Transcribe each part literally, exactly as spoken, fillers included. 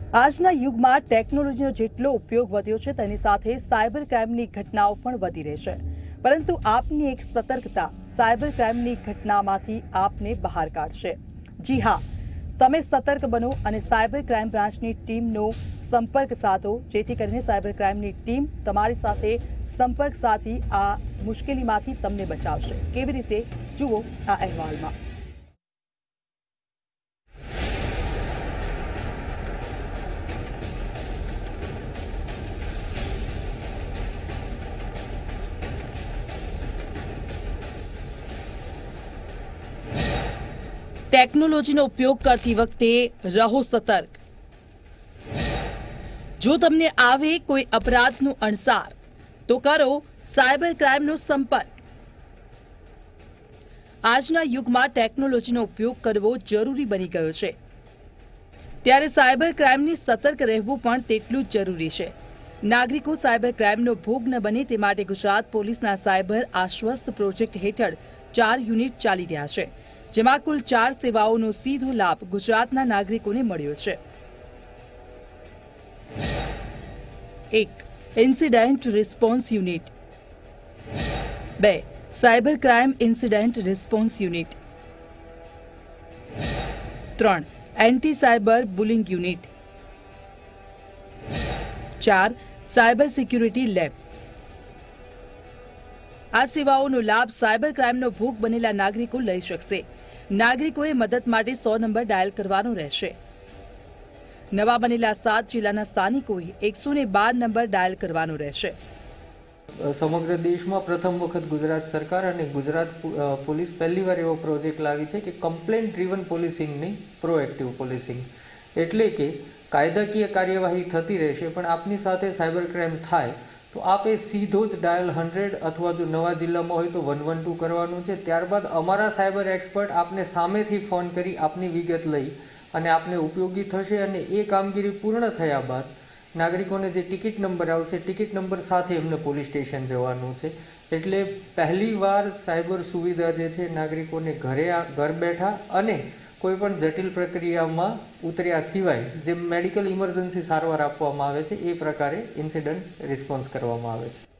આજના યુગમાં ટેકનોલોજીનો જેટલો ઉપયોગ વધ્યો છે તેની સાથે સાયબર ક્રાઇમની ઘટનાઓ પણ વધી રહી છે, પરંતુ આપની એક સતર્કતા સાયબર ક્રાઇમની ઘટનામાંથી આપને બહાર કાઢશે। જી હા, તમે સતર્ક બનો અને સાયબર ક્રાઇમ બ્રાન્ચની ટીમનો સંપર્ક સાધો, જેથી કરીને સાયબર ક્રાઇમની ટીમ તમારી સાથે સંપર્ક સાધી આ મુશ્કેલીમાંથી તમને બચાવશે। કેવી રીતે, જુઓ આ અહેવાલમાં। ટેકનોલોજીનો ઉપયોગ કરતી વખતે રહો સતર્ક। જો તમને આવે કોઈ અપરાધનું અણસાર તો કરો સાયબર ક્રાઇમનો સંપર્ક। આજના યુગમાં ટેકનોલોજીનો ઉપયોગ કરવો જરૂરી બની ગયો છે, ત્યારે સાયબર ક્રાઇમની સતર્ક રહેવું પણ તેટલું જ જરૂરી છે। નાગરિકો સાયબર ક્રાઇમનો ભોગ ન બને તે માટે ગુજરાત પોલીસના સાયબર આશ્વસ્ત પ્રોજેક્ટ હેઠળ ચાર યુનિટ ચાલી રહ્યા છે, જેમાં કુલ ચાર સેવાઓનો સીધો લાભ ગુજરાતના નાગરિકોને મળ્યો છે। એક ઇન્સિડન્ટ રિસ્પોન્સ યુનિટ, બે cyber crime incident response unit, ત્રણ એન્ટી સાયબર બુલિંગ યુનિટ, ચાર સાયબર સિક્યુરિટી લેબ। આ સેવાઓનો લાભ સાયબર ક્રાઇમનો ભોગ બનેલા નાગરિકો લઈ શકશે। નાગરિકોએ મદદ માટે સો નંબર ડાયલ કરવાનો રહેશે। નવા બનેલા સાત જિલ્લાના સ્થાનિકોએ એકસો ને બાર નંબર ડાયલ કરવાનો રહેશે। સમગ્ર દેશમાં પ્રથમ વખત ગુજરાત સરકાર અને ગુજરાત પોલીસ પહેલીવાર એવો પ્રોજેક્ટ લાવી છે કે કમ્પ્લેન્ટ ડ્રીવન પોલીસિંગની પ્રોએક્ટિવ પોલીસિંગ, એટલે કે કાયદાકીય કાર્યવાહી થતી રહેશે, પણ આપની સાથે સાયબર ક્રાઇમ થાય તો આપે સીધો જ ડાયલ હંડ્રેડ અથવા જો નવા જિલ્લામાં હોય તો વન વન ટુ કરવાનું છે। ત્યારબાદ અમારા સાયબર એક્સપર્ટ આપને સામેથી ફોન કરી આપની વિગત લઈ અને આપને ઉપયોગી થશે। અને એ કામગીરી પૂર્ણ થયા બાદ નાગરિકોને જે ટિકિટ નંબર આવશે, ટિકિટ નંબર સાથે એમને પોલીસ સ્ટેશન જવાનું છે। એટલે પહેલીવાર સાયબર સુવિધા જે છે નાગરિકોને ઘરે ઘર બેઠા અને કોઈ પણ જટિલ પ્રક્રિયામાં ઉતર્યા સિવાય જે મેડિકલ ઇમરજન્સી સારવાર આપવામાં આવે છે એ પ્રકારે ઇન્સિડન્ટ રિસ્પોન્સ કરવામાં આવે છે।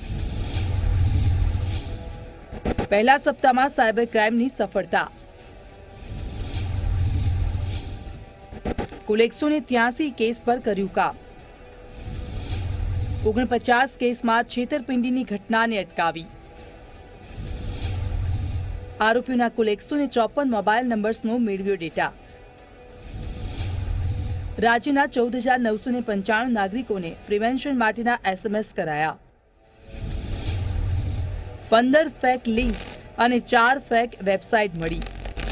પહેલા સપ્તાહમાં સાયબર ક્રાઇમની સફળતા, કુલ એકસો ને ત્યાસી કેસ પર કર્યું કામ। ઓગણપચાસ કેસમાં છેતરપિંડીની ઘટનાને અટકાવી। આરોપીઓના કુલ એકસો ને ચોપન મોબાઈલ નંબર્સનો મેળવ્યો ડેટા। રાજ્યના ચૌદ હજાર નવસો ને પંચાણું નાગરિકોને પ્રિવેન્શન માટેના એસએમએસ કરાયા। પંદર ફેક લિંક અને ચાર ફેક વેબસાઇટ મળી।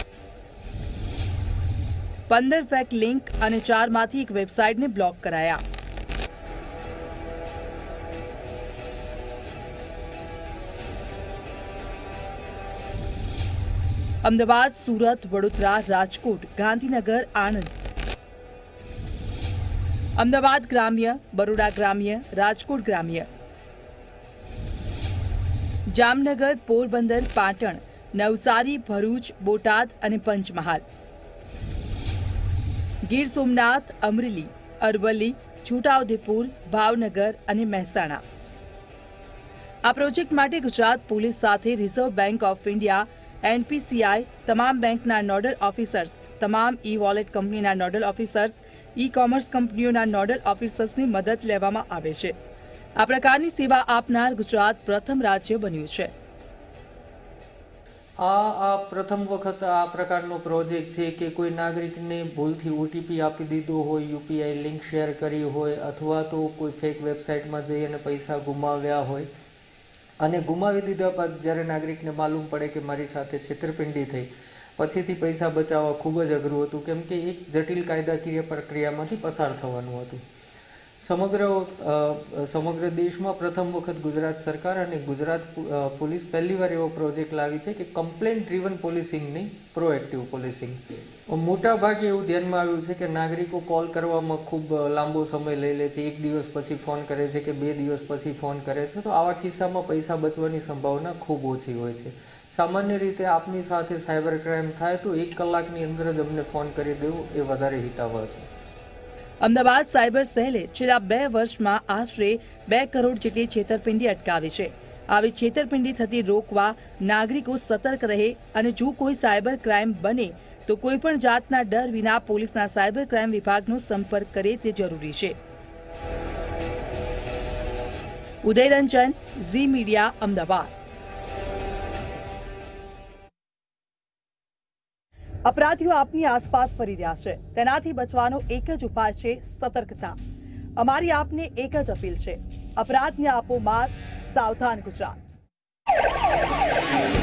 પંદર ફેક લિંક અને ચારમાંથી એક વેબસાઇટને બ્લોક કરાયા। અમદાવાદ, સુરત, વડોદરા, રાજકોટ, ગાંધીનગર, આણંદ, અમદાવાદ ગ્રામ્ય, બરોડા ગ્રામ્ય, રાજકોટ ગ્રામ્ય, જામનગર, પોરબંદર, પાટણ, નવસારી, ભરૂચ, બોટાદ અને પંચમહાલ, ગીર સોમનાથ, અમરેલી, અરવલ્લી, છોટાઉદેપુર, ભાવનગર અને મહેસાણા। આ પ્રોજેક્ટ માટે ગુજરાત પોલીસ સાથે reserve bank of India, NPCI, તમામ બેંકના નોડલ ઓફિસર્સ, તમામ ઈ વોલેટ કંપનીના નોડલ ઓફિસર્સ, ઈ કોમર્સ કંપનીઓના નોડલ ઓફિસર્સની મદદ લેવામાં આવે છે। આ પ્રકારની સેવા આપનાર ગુજરાત પ્રથમ રાજ્ય બન્યું છે। આ આ પ્રથમ વખત આ પ્રકારનો પ્રોજેક્ટ છે કે કોઈ નાગરિકને ભૂલથી ઓટીપી આપી દીધો હોય, યુપીઆઈ લિંક શેર કરી હોય અથવા તો કોઈ ફેક વેબસાઇટમાં જઈ અને પૈસા ગુમાવ્યા હોય અને ગુમાવી દીધા બાદ જ્યારે નાગરિકને માલુમ પડે કે મારી સાથે છેતરપિંડી થઈ, પછીથી પૈસા બચાવવા ખૂબ જ અઘરું હતું, કેમ કે એક જટિલ કાયદાકીય પ્રક્રિયામાંથી પસાર થવાનું હતું। સમગ્ર સમગ્ર દેશમાં પ્રથમ વખત ગુજરાત સરકાર અને ગુજરાત પોલીસ પહેલીવાર એવો પ્રોજેક્ટ લાવી છે કે કમ્પ્લેન્ટ ડ્રીવન પોલીસિંગની પ્રોએક્ટિવ પોલીસિંગ। મોટા ભાગે એવું ધ્યાનમાં આવ્યું છે કે નાગરિકો કોલ કરવામાં ખૂબ લાંબો સમય લઈ લે છે, એક દિવસ પછી ફોન કરે છે કે બે દિવસ પછી ફોન કરે છે, તો આવા કિસ્સામાં પૈસા બચવાની સંભાવના ખૂબ ઓછી હોય છે। સામાન્ય રીતે આપની સાથે સાયબર ક્રાઇમ થાય તો એક કલાકની અંદર જ અમને ફોન કરી દેવું એ વધારે હિતાવહ છે। અમદાવાદ સાયબર સેલે છેલ્લા બે વર્ષમાં આશરે બે કરોડ જેટલી છેતરપિંડી અટકાવી છે। આવી છેતરપિંડી થતી રોકવા નાગરિકો સતર્ક રહે અને જો કોઈ સાયબર ક્રાઇમ બને તો કોઈપણ જાતના ડર વિના પોલીસના સાયબર ક્રાઇમ વિભાગનો સંપર્ક કરે તે જરૂરી છે। Uday Ranjan, Zee media, Ahmedabad. अपराधीओ आपनी आसपास फरी रह्या छे, तेनाथी बचवानो एक ज उपाय छे सतर्कता। अमारी आपने एक ज अपील छे, अपराधने आपो मात, सावधान गुजरात।